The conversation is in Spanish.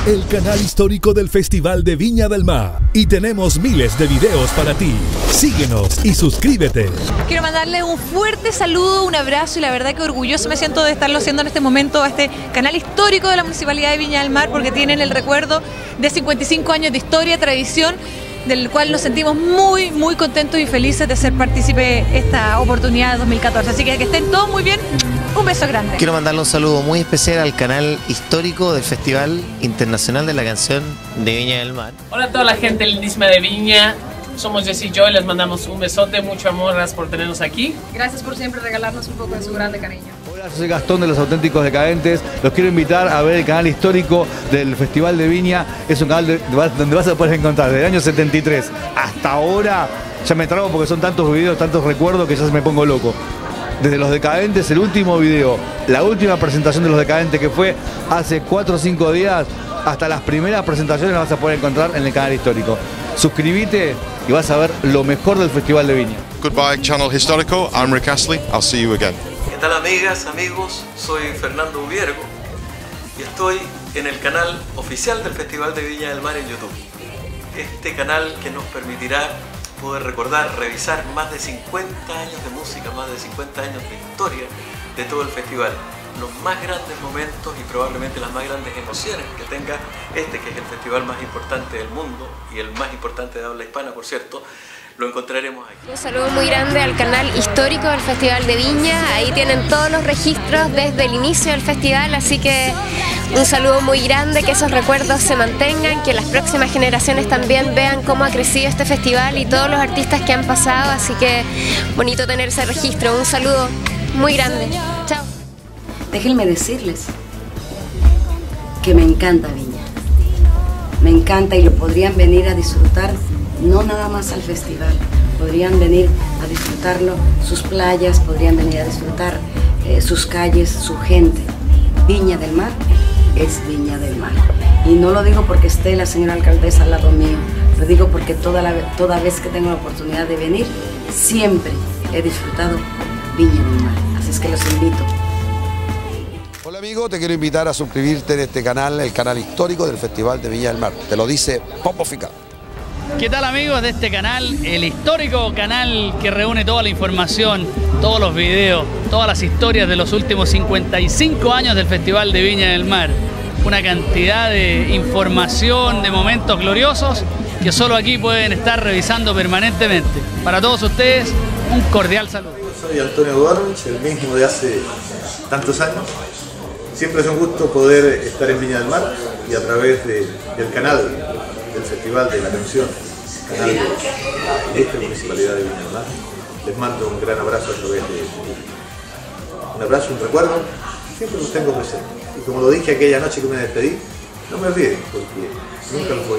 el canal histórico del Festival de Viña del Mar. Y tenemos miles de videos para ti. Síguenos y suscríbete. Quiero mandarle un fuerte saludo, un abrazo y la verdad que orgulloso me siento de estarlo haciendo en este momento a este canal histórico de la Municipalidad de Viña del Mar, porque tienen el recuerdo de 55 años de historia, tradición, del cual nos sentimos muy, muy contentos y felices de ser partícipe esta oportunidad de 2014. Así que estén todos muy bien. Un beso grande. Quiero mandarle un saludo muy especial al canal histórico del Festival Internacional de la Canción de Viña del Mar. Hola a toda la gente lindísima de Viña. Somos Jesse y Joy, les mandamos un besote, mucho amor, gracias por tenernos aquí. Gracias por siempre regalarnos un poco de su grande cariño. Hola, soy Gastón de Los Auténticos Decadentes. Los quiero invitar a ver el canal histórico del Festival de Viña. Es un canal donde vas a poder encontrar desde el año 73 hasta ahora. Ya me trago porque son tantos videos, tantos recuerdos que ya me pongo loco. Desde Los Decadentes, el último video, la última presentación de Los Decadentes que fue hace 4 o 5 días, hasta las primeras presentaciones las vas a poder encontrar en el canal histórico. Suscríbete y vas a ver lo mejor del Festival de Viña. Goodbye, Channel Histórico. I'm Rick Astley. I'll see you again. ¿Qué tal, amigas, amigos? Soy Fernando Ubiergo y estoy en el canal oficial del Festival de Viña del Mar en YouTube. Este canal que nos permitirá poder recordar, revisar más de 50 años de música, más de 50 años de historia de todo el festival. Los más grandes momentos y probablemente las más grandes emociones que tenga este, que es el festival más importante del mundo y el más importante de habla hispana, por cierto, lo encontraremos aquí. Un saludo muy grande al canal histórico del Festival de Viña. Ahí tienen todos los registros desde el inicio del festival, así que un saludo muy grande, que esos recuerdos se mantengan, que las próximas generaciones también vean cómo ha crecido este festival y todos los artistas que han pasado, así que bonito tener ese registro. Un saludo muy grande. Chao. Déjenme decirles que me encanta Viña. Me encanta y lo podrían venir a disfrutar, no nada más al festival, podrían venir a disfrutarlo, sus playas, podrían venir a disfrutar sus calles, su gente. Viña del Mar es Viña del Mar. Y no lo digo porque esté la señora alcaldesa al lado mío, lo digo porque toda vez que tengo la oportunidad de venir, siempre he disfrutado Viña del Mar. Así es que los invito. Hola amigo, te quiero invitar a suscribirte en este canal, el canal histórico del Festival de Viña del Mar. Te lo dice Popo Fica. ¿Qué tal, amigos de este canal? El histórico canal que reúne toda la información, todos los videos, todas las historias de los últimos 55 años del Festival de Viña del Mar. Una cantidad de información, de momentos gloriosos que solo aquí pueden estar revisando permanentemente. Para todos ustedes, un cordial saludo. Soy Antonio Duarmich, el mismo de hace tantos años. Siempre es un gusto poder estar en Viña del Mar y a través del canal del Festival de la Canción, canal de esta Municipalidad de Viña del Mar, les mando un gran abrazo a través de un abrazo, un recuerdo, siempre los tengo presentes. Y como lo dije aquella noche que me despedí, no me olviden, porque nunca los voy a